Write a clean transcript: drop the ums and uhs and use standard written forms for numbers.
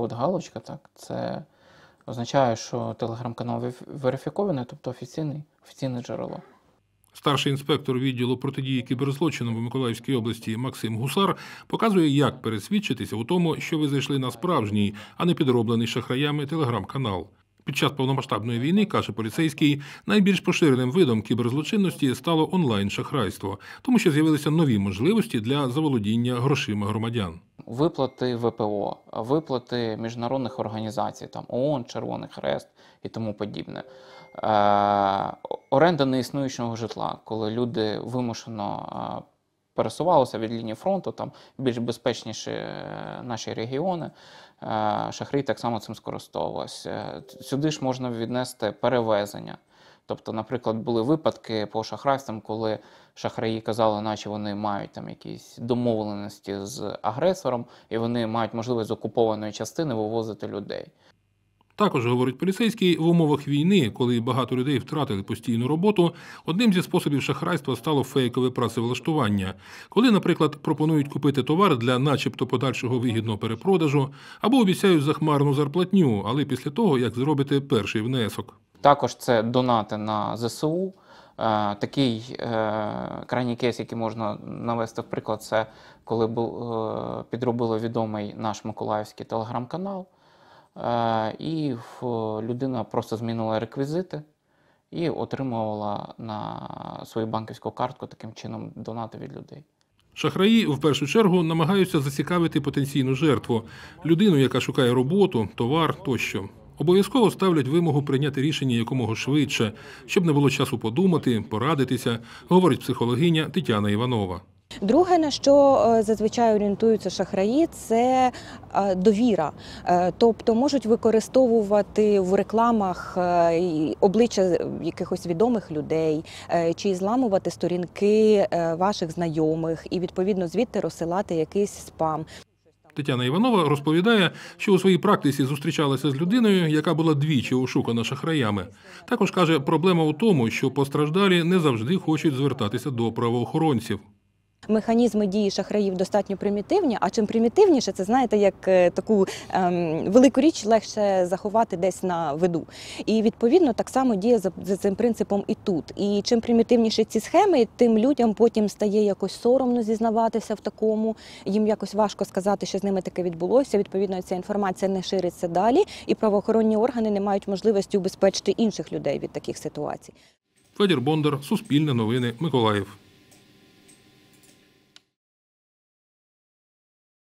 От галочка, так, це означає, що телеграм-канал верифікований, тобто офіційне джерело. Старший інспектор відділу протидії кіберзлочинам в Миколаївській області Максим Гусар показує, як пересвідчитися у тому, що ви зайшли на справжній, а не підроблений шахраями телеграм-канал. Під час повномасштабної війни, каже поліцейський, найбільш поширеним видом кіберзлочинності стало онлайн-шахрайство, тому що з'явилися нові можливості для заволодіння грошима громадян. Виплати ВПО, виплати міжнародних організацій, там ООН, Червоний Хрест і тому подібне. Оренда неіснуючого житла, коли люди вимушено пересувалися від лінії фронту, там більш безпечніші наші регіони, шахраї так само цим скористовувалися. Сюди ж можна віднести перевезення. Тобто, наприклад, були випадки по шахрайствам, коли шахраї казали, наче вони мають там якісь домовленості з агресором, і вони мають можливість з окупованої частини вивозити людей. Також, говорить поліцейський, в умовах війни, коли багато людей втратили постійну роботу, одним зі способів шахрайства стало фейкове працевлаштування. Коли, наприклад, пропонують купити товар для начебто подальшого вигідного перепродажу, або обіцяють захмарну зарплатню, але після того, як зробите перший внесок. Також це донати на ЗСУ. Такий крайній кейс, який можна навести в приклад, це коли підробили відомий наш миколаївський телеграм-канал, і людина просто змінила реквізити і отримувала на свою банківську картку таким чином донати від людей. Шахраї в першу чергу намагаються зацікавити потенційну жертву – людину, яка шукає роботу, товар тощо. Обов'язково ставлять вимогу прийняти рішення якомога швидше, щоб не було часу подумати, порадитися, говорить психологиня Тетяна Іванова. Друге, на що зазвичай орієнтуються шахраї, це довіра. Тобто можуть використовувати в рекламах обличчя якихось відомих людей, чи зламувати сторінки ваших знайомих і, відповідно, звідти розсилати якийсь спам. Тетяна Іванова розповідає, що у своїй практиці зустрічалася з людиною, яка була двічі ошукана шахраями. Також каже, проблема у тому, що постраждалі не завжди хочуть звертатися до правоохоронців. Механізми дії шахраїв достатньо примітивні, а чим примітивніше, це, знаєте, як таку велику річ легше заховати десь на виду. І, відповідно, так само діє за цим принципом і тут. І чим примітивніші ці схеми, тим людям потім стає якось соромно зізнаватися в такому, їм якось важко сказати, що з ними таке відбулося, відповідно, ця інформація не шириться далі, і правоохоронні органи не мають можливості убезпечити інших людей від таких ситуацій. Федір Бондар, Суспільне новини, Миколаїв.